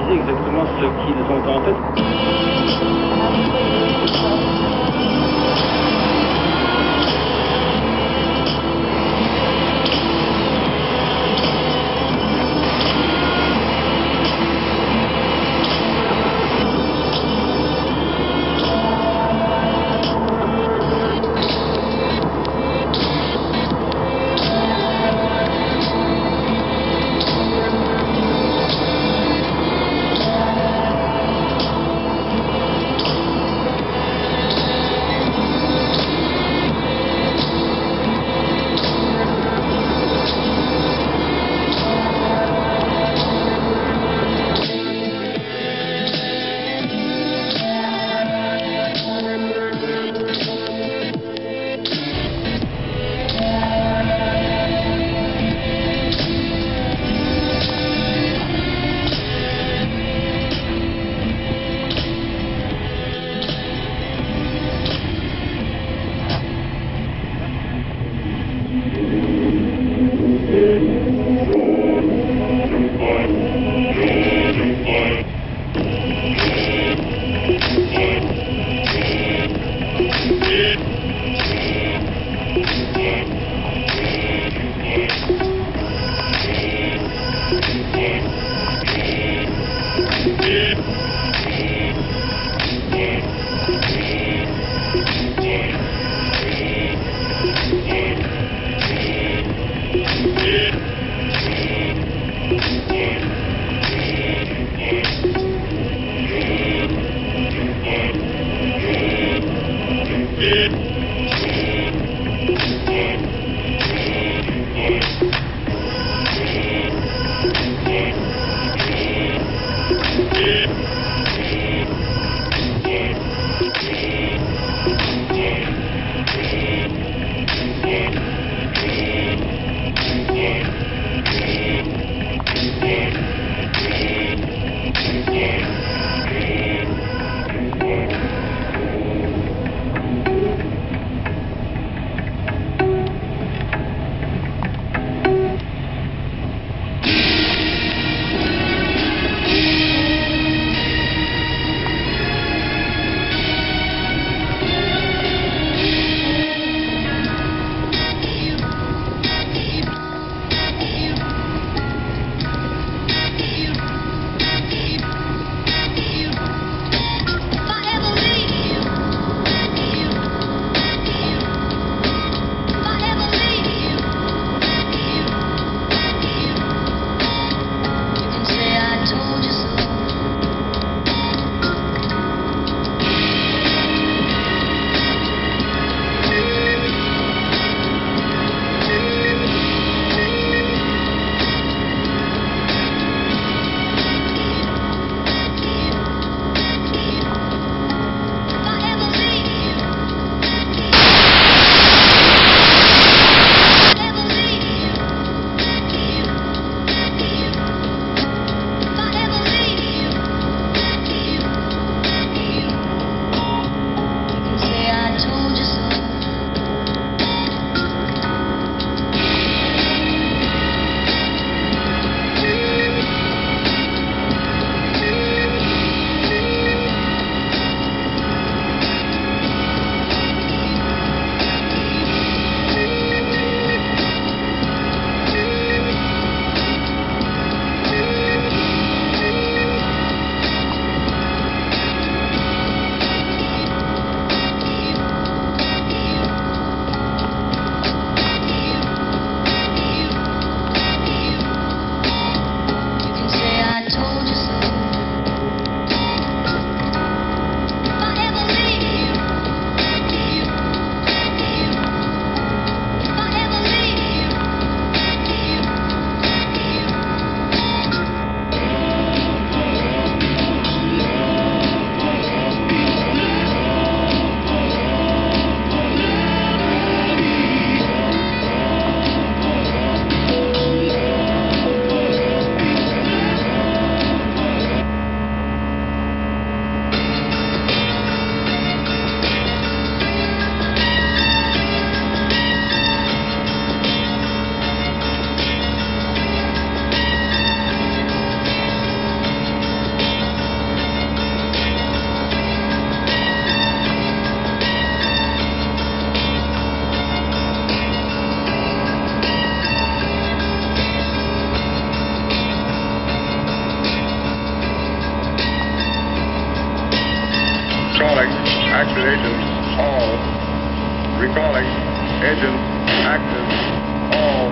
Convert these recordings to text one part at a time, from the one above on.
sais exactement ce qu'ils ont en tête. Calling. Engines active. All.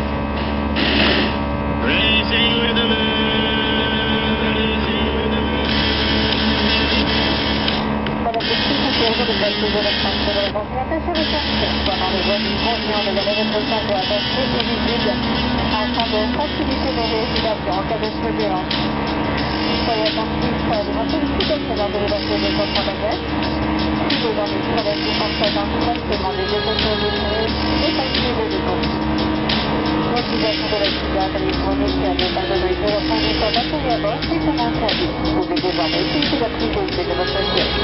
Racing with the moon. Para que exista seguro de partido de campo de contratación de construction dans les voies du contenant de la navette doit rester éligible afin de faciliter les réalisations en cas de turbulence. Soyez attentifs à l'identification lors de l'ouverture des contre-bagages. Si les ennuis traversent du constatant directement des détecteurs de fumée, dépassez le dépôt. L'utilisation de la cigarette électronique n'est pas autorisée au fournisseur batterie à bord, c'est un interdit. Vous pouvez désormais utiliser la priorité de votre siège.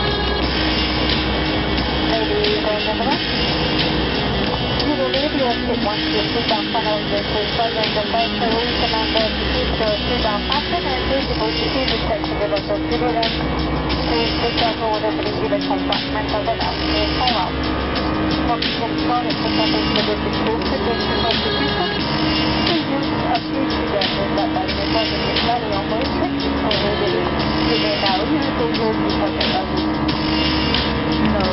Ladies and gentlemen, you will leave your seat once your seatbelt panel is present. The flight crew recommended to keep your seatbelt fastened and visible to see the section of the turbulence. Please be careful with opening the compartment of the latch to fall out. Oxygen flow is protected with the disposable constitution. The use of these cigarettes is not by necessity study on the restrictions for reading. You may now use the use of the button. No,